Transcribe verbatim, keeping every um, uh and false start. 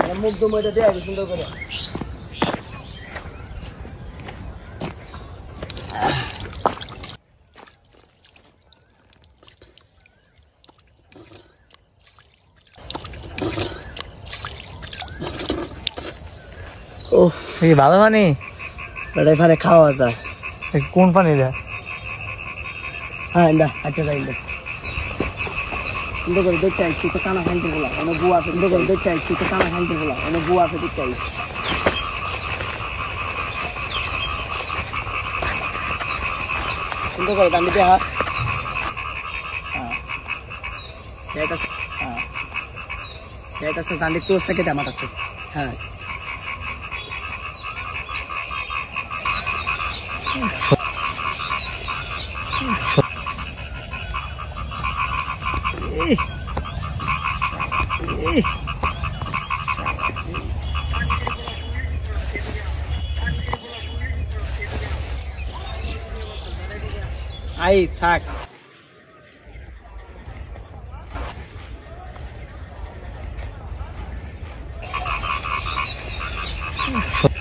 মুখ দমটা দেয়া সুন্দর করে ও এই ভালো পানি এটা এখানে খাওয়া যায় কোন পানি রে হ্যাঁ না আচ্ছা যাই না করে দেখতে আইছি তো কানা খাইতে বলা মানে বুয়া সুন্দর করে দেখতে আইছি তো কানা খাইতে বলা মানে বুয়া আছে দেখতে আইছি সুন্দর করে দাম দিতে হ্যাঁ হ্যাঁ এটা হ্যাঁ এটা সে দাম দিতে ওস্তাকে দাম আছে হ্যাঁ आई थाक